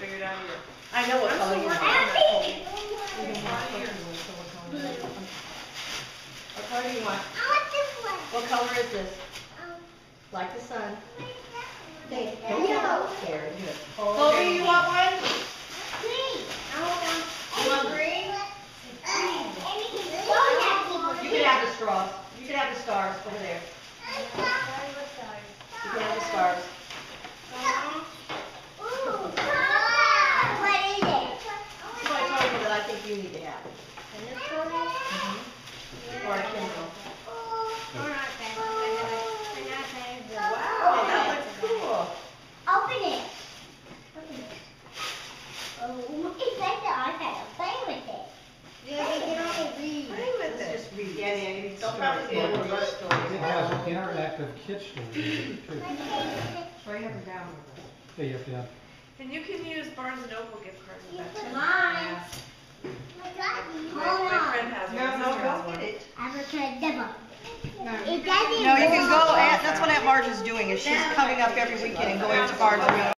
figured out here. I know what color you want. What color do you want? I want this one. What color is this? Like the sun. There Here, here. Chloe, you want one? Green. I want one. You want green? You can have the straws. You can have the stars over there. You can have the stars. What is it? So I told you that I think you need to have it. Or a Kindle. Wow, that looks cool. Open it. Oh, it's like the iPad. I'm playing with it. You can only read. Play with Let's it. just read. Yeah, yeah, they'll probably be able to rush stories. It has an interactive kid story too. Or you have them down. Yeah, you have to have. And you can use Barnes & Noble gift cards with that too. Mine. Hold My on. friend has one. No, My no, sister has don't one. get it. I'm gonna try double. It doesn't No, you can work. go, that's what Aunt Marge is doing, is she's coming up every weekend and going to Barnes and Noble.